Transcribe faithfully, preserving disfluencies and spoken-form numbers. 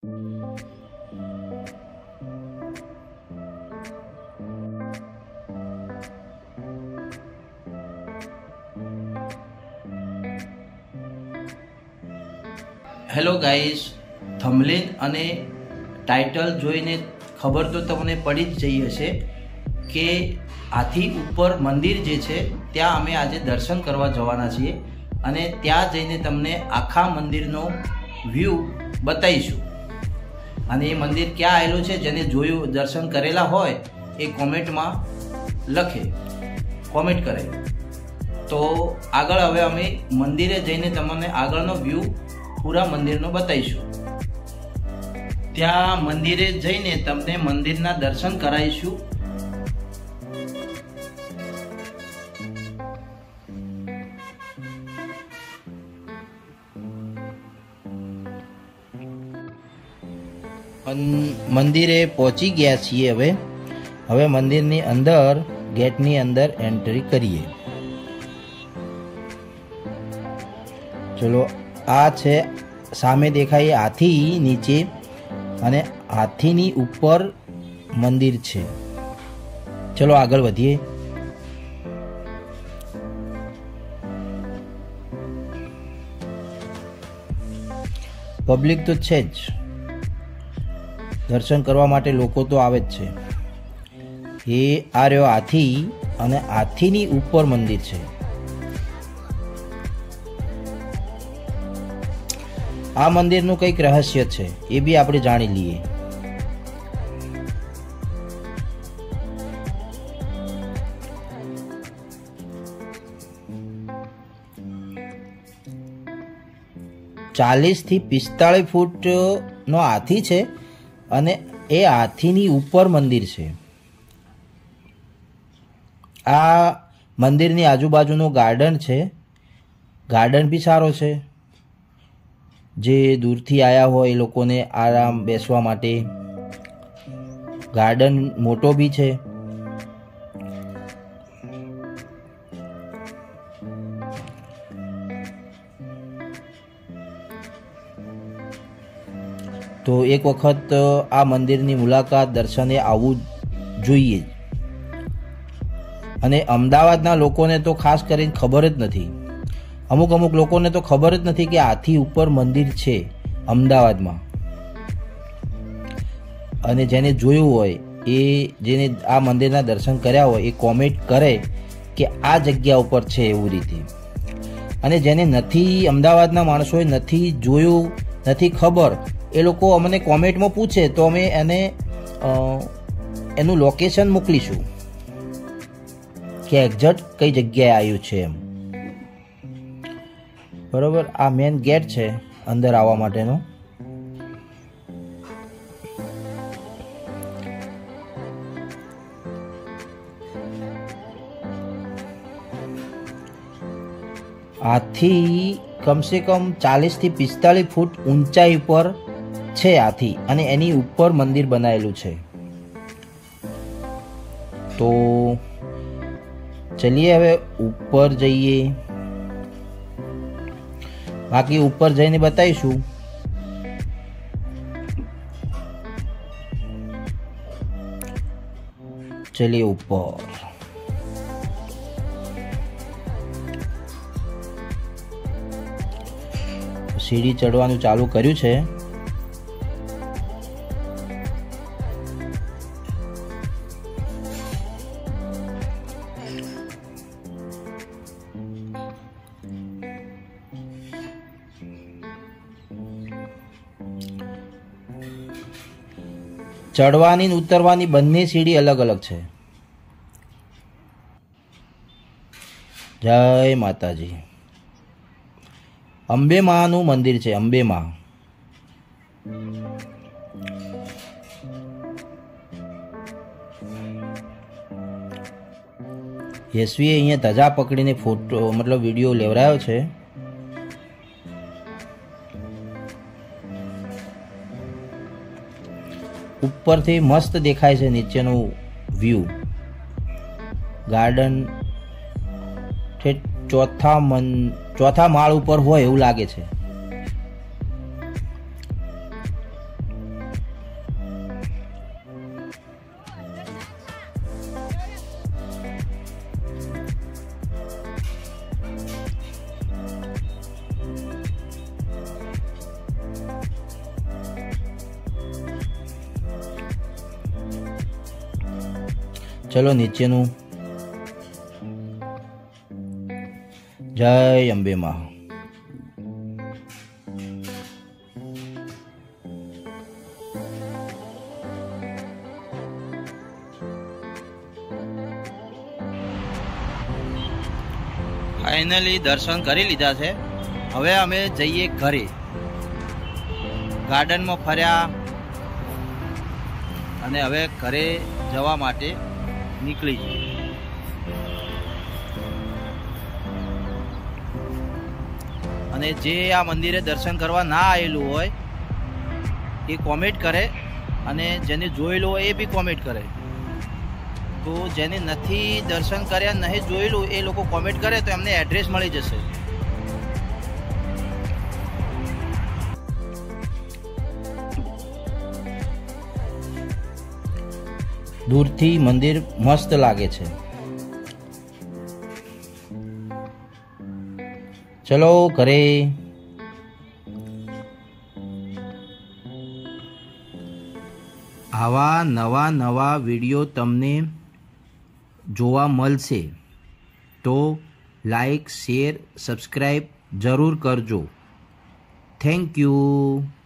Hello guys, thumbnail અને title જોઈને ખબર તો તમને પડી જ જઈ હશે કે આથી ઉપર મંદિર જે છે ત્યાં અમે આજે દર્શન કરવા જવાના છીએ અને ત્યાં જઈને તમને આખા મંદિરનો વ્યૂ બતાવીશું. અને એ મંદિર ક્યાં આવેલું છે, જેને જોયું દર્શન કરેલા હોય એ કોમેન્ટમાં લખે, કોમેન્ટ કરે. તો આગળ હવે અમે મંદિરે જઈને તમને આગળનો વ્યૂ પૂરા મંદિરનો બતાવીશું. ત્યાં મંદિરે જઈને તમને મંદિરના દર્શન કરાવીશું. મંદિરે પહોંચી ગયા છીએ. હવે હવે મંદિરની અંદર ગેટની અંદર એન્ટ્રી કરીએ. ચલો, આ છે સામે દેખાય હાથી નીચે અને હાથીની ઉપર મંદિર છે. ચલો આગળ વધીએ. પબ્લિક તો છે જ, દર્શન કરવા માટે લોકો તો આવે જ છે. એ આ રહ્યો હાથી અને હાથીની ઉપર મંદિર છે. આ મંદિરનું કંઈક રહસ્ય છે, એ બી આપણે જાણી લઈએ. ચાલીસ થી પિસ્તાળીસ ફૂટ નો હાથી છે અને એ હાથીની ઉપર મંદિર છે. આ મંદિરની આજુબાજુનો ગાર્ડન છે. ગાર્ડન બી સારો છે. જે દૂરથી આવ્યા હોય એ લોકોને આરામ બેસવા માટે ગાર્ડન મોટો બી છે. તો એક વખત આ મંદિરની મુલાકાત દર્શને આવવું જોઈએ. અને અમદાવાદના લોકોને તો ખાસ કરીને ખબર જ નથી. અમુક અમુક લોકોને તો ખબર જ નથી કે હાથી ઉપર મંદિર છે અમદાવાદમાં. અને જેને જોયું હોય એ, જેને આ મંદિરના દર્શન કર્યા હોય એ કોમેન્ટ કરે કે આ જગ્યા ઉપર છે એવું રીતે. અને જેને નથી, અમદાવાદના માણસોએ નથી જોયું, નથી ખબર, એ લોકો અમને કોમેન્ટમાં પૂછે તો અમે એને એનું લોકેશન મોકલીશું કે એક્ઝેક્ટ કઈ જગ્યાએ આવ્યું છે એમ. બરોબર, આ મેન ગેટ છે અંદર આવવા માટેનો. હાથી કમસે કમ ચાલીસ થી પિસ્તાળીસ ફૂટ ઊંચાઈ પર છે હાથી, અને એની ઉપર મંદિર બનાવેલું છે. તો ચલીએ હવે ઉપર જઈએ. બાકી ઉપર જઈને બતાવીશું. ચલીએ ઉપર. સીડી ચડવાનું ચાલુ કર્યું છે. ચડવાની ને ઉતરવાની બંને સીડી અલગ અલગ છે. જય માતાજી. અંબે માનું મંદિર છે. અંબે માં. યશવીએ અહીંયા ધજા પકડીને ફોટો મતલબ વિડીયો લેવરાયો છે. ઉપરથી મસ્ત દેખાય છે નીચેનું વ્યૂ. ગાર્ડન ચોથા મન ચોથા માળ ઉપર હોય એવું લાગે છે. ચલો નીચેનું. જય અંબે માં. ફાઇનલી દર્શન કરી લીધા છે. હવે અમે જઈએ ઘરે. ગાર્ડનમાં ફર્યા અને હવે ઘરે જવા માટે નીકળી જઈએ. અને જે આ મંદિરે દર્શન કરવા ના આવેલું હોય એ કોમેન્ટ કરે, અને જેને જોયેલું હોય એ બી કોમેન્ટ કરે. તો જેને નથી દર્શન કર્યા, નહીં જોયેલું, એ લોકો કોમેન્ટ કરે તો એમને એડ્રેસ મળી જશે. દૂરથી મંદિર મસ્ત લાગે છે. ચલો ઘરે. આવા નવા નવા વિડીયો તમને જોવા મળશે તો લાઈક, શેર, સબસ્ક્રાઈબ જરૂર કરજો. Thank you.